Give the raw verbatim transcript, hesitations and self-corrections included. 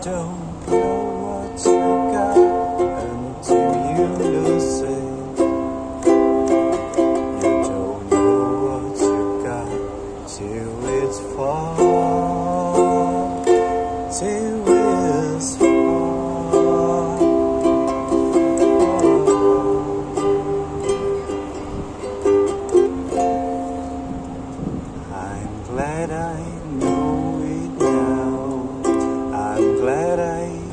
don't know what you got until you lose it. You don't know what you got till it's fall, till it's fall. I'm glad I know it now. I'm glad I